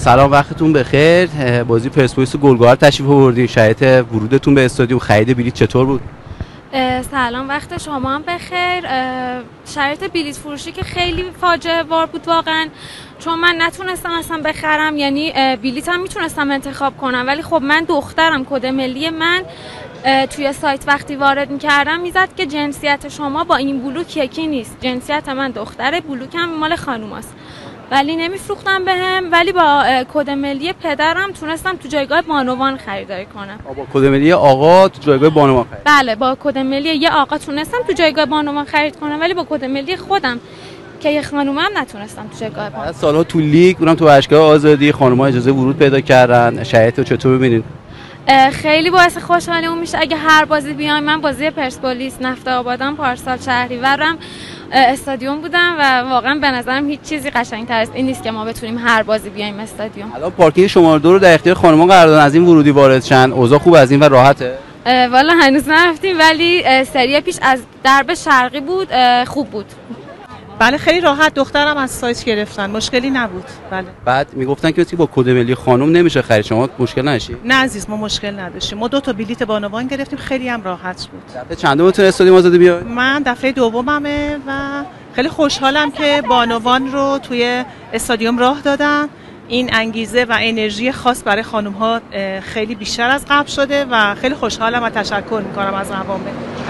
سلام، وقتتون بخیر. بازی پرسپولیس و گلگهر تشریف آوردین. شرایط ورودتون به استادیوم، خرید بلیط چطور بود؟ سلام، وقت شما هم بخیر. شرایط بلیط فروشی که خیلی فاجعه بار بود واقعا، چون من نتونستم اصلا بخرم. یعنی بلیط هم میتونستم انتخاب کنم، ولی خب من دخترم کد ملی من توی سایت وقتی وارد میکردم میزد که جنسیت شما با این بلوک یکی نیست. جنسیت من دختره، بلوکم مال خانوماست، ولی نمیفروختم بهم. ولی با کد ملی پدرم تونستم تو جایگاه بانوان خریداری کنم. با کد ملی آقا تو جایگاه بانوان خرید؟ بله، با کد ملی یه آقا تونستم تو جایگاه بانوان خرید کنم، ولی با کد ملی خودم که یه خانومم نتونستم تو جایگاه بانوان. سال‌ها تو لیگ اونم تو اشکال آزادی خانم‌ها اجازه ورود پیدا کردن. شرایط رو چطور می‌بینید؟ خیلی باعث خوشحالیمون میشه اگه هر بازی بیایم. من بازی پرسپولیس نفت آبادان پارسال شهریورم استادیوم بودم و واقعا به نظرم هیچ چیزی قشنگ‌تر از این نیست که ما بتونیم هر بازی بیایم استادیوم. الان پارکینگ شماره 2 رو در اختیار خانم‌ها قرار دادن، از این ورودی وارد شن. اوضاع خوب از این و راحته؟ والا هنوز نرفتیم، ولی سری پیش از درب شرقی بود، خوب بود. بله خیلی راحت، دخترم از سایت گرفتن، مشکلی نبود. بله. بعد میگفتن که با کد ملی خانم نمیشه خرید، شما مشکل نشید؟ نه عزیز، ما مشکل نداشتیم. ما 2 تا بلیت بانوان گرفتیم، خیلی هم راحت بود. دفعه چندمتون استادیوم آزادی بیاید؟ من دفعه دوممه و خیلی خوشحالم که بانوان رو توی استادیوم راه دادن. این انگیزه و انرژی خاص برای خانم‌ها خیلی بیشتر از قبل شده و خیلی خوشحالم و تشکر می‌کنم از عوامل.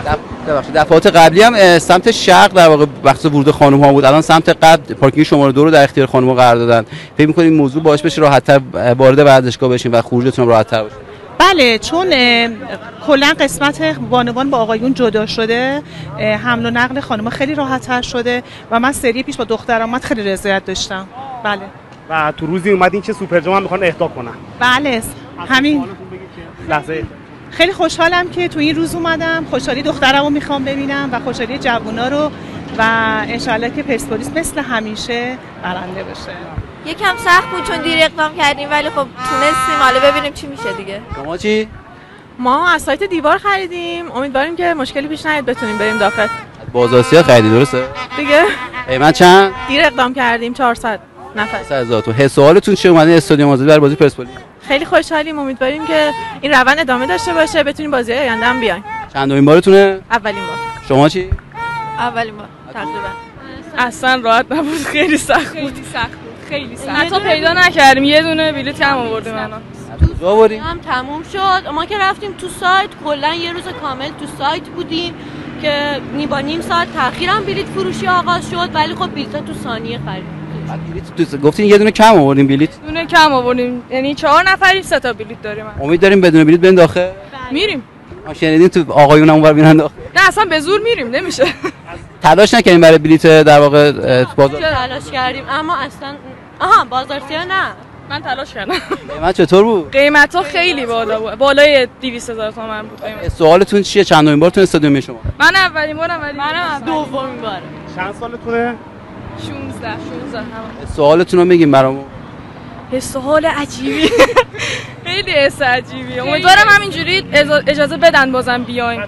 دفعات قبلی هم سمت شرق در واقع بحث ورود خانم‌ها بود، الان سمت غرب پارکینگ شماره 2 رو در اختیار خانم‌ها قرار دادن. فکر می‌کنید این موضوع باعث بشه راحت‌تر وارد ورزشگاه بشین و خروجتون راحت‌تر باشه؟ بله، چون کلا قسمت بانوان با آقایون جدا شده، حمل و نقل خانم‌ها خیلی راحت‌تر شده و من سری پیش با دخترم خیلی رضایت داشتم. بله. و تو روزی اومدین که سوپر جام هم میخوان اهدا کنن. بله، همین لحظه خیلی خوشحالم که تو این روز اومدم. خوشحالی دخترمو میخوام ببینم و خوشحالی جوونا رو و انشالله که پرسپولیس مثل همیشه برنده بشه. یکم سخت بود چون دیر اقدام کردیم، ولی خب تونستیم. حالا ببینیم چی میشه دیگه. شما چی؟ ما از سایت دیوار خریدیم، امیدواریم که مشکلی پیش نیاد بتونیم بریم داخل. بازارسیا خریدی درسته؟ دیگه قیمت چند؟ دیر اقدام کردیم 400 نفر. 300,000 تو. حس و حالتون چه اومدین استادیوم آزادی برای بازی پرسپولیس؟ خیلی خوشحالیم، امیدواریم که این روند ادامه داشته باشه، بتونیم بازی آینده هم بیایم. چندمین بارتونه؟ اولین بار. شما چی؟ اولین بار تقریبا. اصلا راحت نبود، خیلی سخت بود. خیلی سخت. حتی پیدا نکردیم، یه دونه بلیط کم آوردیم الان. کجا آوردین؟ هم تموم شد. ما که رفتیم تو سایت، کلا یه روز کامل تو سایت بودیم که نیم ساعت تأخیرم بلیط فروشی آغاز شد، ولی خب بلیطا تو ثانیه خریدیم. بلیط گفتین یه دونه کم آوردین بلیط؟ دونه کم آوردیم، یعنی 4 نفریم 3 تا بلیط داریم. امید داریم بدون بلیط بریم داخل؟ میریم. ما شنیدین تو آقایون اونور میرن داخل؟ نه اصلا به زور میریم، نمیشه. تلاش نکنیم برای بلیط در واقع بازار؟ تلاش کردیم اما اصلا بازارسیا نه. من تلاش کردم. قیمت چطور بود؟ قیمت‌ها خیلی بالا بود. بالای 200,000 تومان بود قیمت. سوالتون چیه؟ چندمین بارتون استادیوم شما؟ من اولین بارم، ولی منم دومین باره. چند سالتونه؟ 16 هم. سوالتون رو میگیم برامون. حس و حال عجیبی. خیلی حس عجیبیه. امیدوارم همینجوری اجازه بدن بازم بیایم.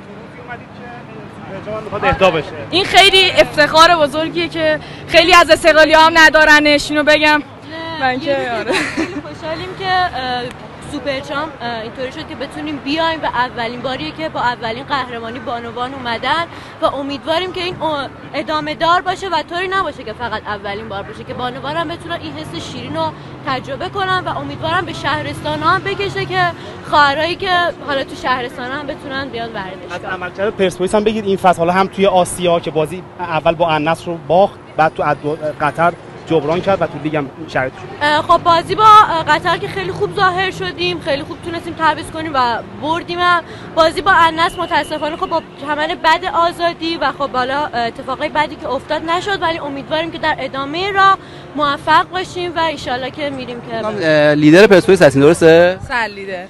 این خیلی افتخار بزرگیه که خیلی از استقلالی‌ها هم ندارنش، اینو بگم. من که آره. خیلی خوشحالیم که سوپر جام اینطوری شد که بتونیم بیایم و اولین باریه که با اولین قهرمانی بانوان اومدن و امیدواریم که این ادامه دار باشه و طوری نباشه که فقط اولین بار باشه، که بانوان هم بتونن این حس شیرین رو تجربه کنن و امیدوارم به شهرستان هم بکشه که خواهرایی که حالا تو شهرستان هم بتونن بیان ورزش کنن. از عملکرد پرسپولیس هم بگید این فصل، حالا هم توی آسیا که بازی اول با النصر رو باخت، بعد تو قطر جبران کرد و تو لیگ هم شرایط شد. خب بازی با قطر که خیلی خوب ظاهر شدیم، خیلی خوب تونستیم تعویض کنیم و بردیم. بازی با النصر متاسفانه خب با حمل بد آزادی و خب بالا اتفاقای بدی که افتاد نشد، ولی امیدواریم که در ادامه راه موفق باشیم و ان شاءالله که میریم که لیدر پرسپولیس هستین درسته؟ سر لیدر.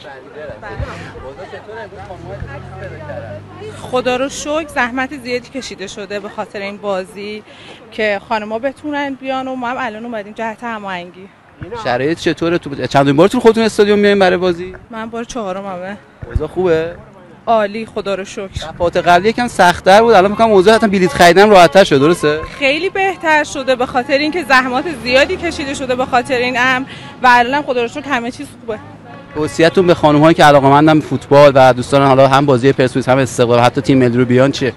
خدا رو شکر زحمت زیادی کشیده شده به خاطر این بازی که خانم‌ها بتونن بیان و ما هم الان اومدیم جهت هماهنگی. شرایط چطوره؟ تو چندمین بارتون خودتون استادیوم میاین برای بازی؟ من بار 4ممه. اوضاع خوبه؟ عالی خدا رو شکر. دفعات قبلی یکم سخت‌تر بود، الان میگم موضوع حتی بلیط خریدن راحت‌تر شده، درسته؟ خیلی بهتر شده به خاطر اینکه زحمات زیادی کشیده شده به خاطر این امر و الان خدا رو شکر همه چیز خوبه. توصیه‌تون به خانم‌هایی که علاقه‌مندن فوتبال و دوستان حالا هم بازی پرسپولیس هم استقلال حتی تیم ملی رو بیان چیه؟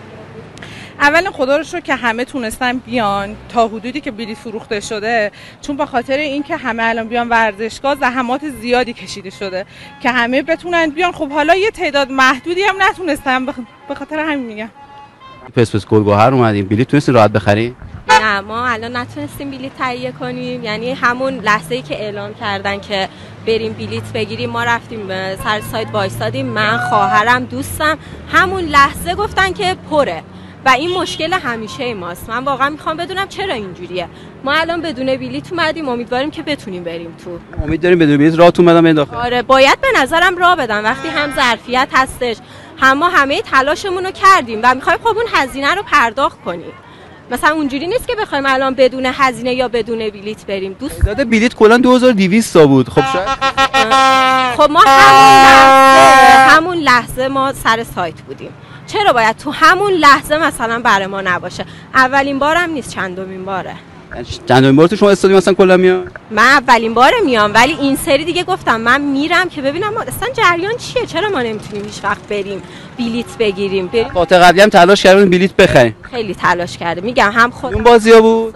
اولا خدا رو شکر که همه تونستن بیان تا حدودی که بلیط فروخته شده، چون به خاطر اینکه همه الان بیان ورزشگاه زحمات زیادی کشیده شده که همه بتونن بیان. خب حالا یه تعداد محدودی هم نتونستن، به خاطر همین میگم. پرسپولیس گلگهر اومدیم، بلیط تونستین راحت بخرین؟ نه ما الان نتونستیم بلیط تهیه کنیم، یعنی همون لحظه‌ای که اعلام کردن که بریم بلیط بگیریم ما رفتیم سر سایت وایسادیم، من خواهرم دوستم همون لحظه گفتن که پره و این مشکل همیشه ماست. من واقعا میخوام بدونم چرا اینجوریه. ما الان بدون بلیط اومدیم، امیدواریم که بتونیم بریم تو. امید داریم بدون بلیط راهتون بدم داخل. آره باید به نظرم راه بدن وقتی هم ظرفیت هستش، ما همه تلاشمون رو کردیم و میخوایم خب اون هزینه رو پرداخت کنیم. مثلا اونجوری نیست که بخوایم الان بدون هزینه یا بدون بلیط بریم. دوست داده بلیط کلا 2200 تا بود. خب شاید خب ما همون لحظه ما سر سایت بودیم. چرا باید تو همون لحظه مثلا برای ما نباشه؟ اولین بارم نیست، چندمین باره. چندمین بار تو شما استادیوم مثلا کلا میاد؟ من اولین بار میام، ولی این سری دیگه گفتم من میرم که ببینم ما اصلا جریان چیه، چرا ما نمیتونیم هیچ وقت بریم بلیط بگیریم. قاطع قبلی هم تلاش کردیم بلیط بخریم. خیلی تلاش کرده، میگم هم خود اون بازی‌ها بود.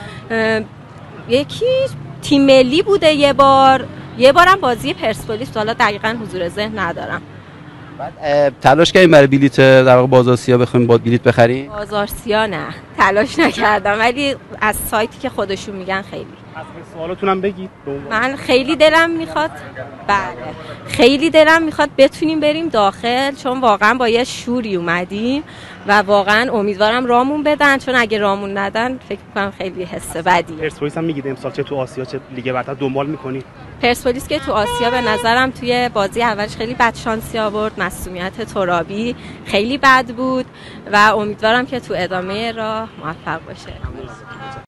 یکی تیم ملی بوده یه بارم بازی پرسپولیس، حالا دقیقاً حضور ذهن ندارم. بعد تلاش کردیم برای بلیط در واقع بازارسیا بخوایم با بلیط بخریم؟ بازارسیا نه تلاش نکردم، ولی از سایتی که خودشون میگن خیلی. از سوالاتون هم بگید. من خیلی دلم میخواد، بله خیلی دلم میخواد بتونیم بریم داخل، چون واقعا با یه شوری اومدیم و واقعا امیدوارم رامون بدن، چون اگه رامون ندن فکر میکنم خیلی حس بدی. پرسپولیس هم میگید امسال چه تو آسیا چه لیگ برتر دنبال میکنی؟ پرسپولیس که تو آسیا به نظرم توی بازی اولش خیلی بد شانسی آورد، معصومیت ترابی خیلی بد بود و امیدوارم که تو ادامه راه موفق باشه.